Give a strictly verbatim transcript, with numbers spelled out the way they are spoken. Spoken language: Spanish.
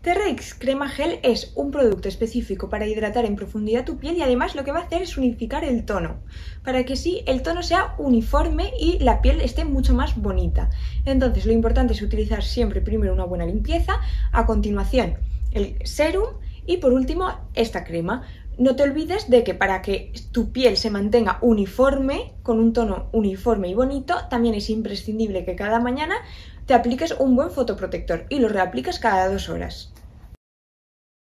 T R X Crema Gel es un producto específico para hidratar en profundidad tu piel y además lo que va a hacer es unificar el tono, para que sí el tono sea uniforme y la piel esté mucho más bonita. Entonces lo importante es utilizar siempre primero una buena limpieza, a continuación el serum y por último esta crema. No te olvides de que para que tu piel se mantenga uniforme, con un tono uniforme y bonito, también es imprescindible que cada mañana te apliques un buen fotoprotector y lo reaplicas cada dos horas.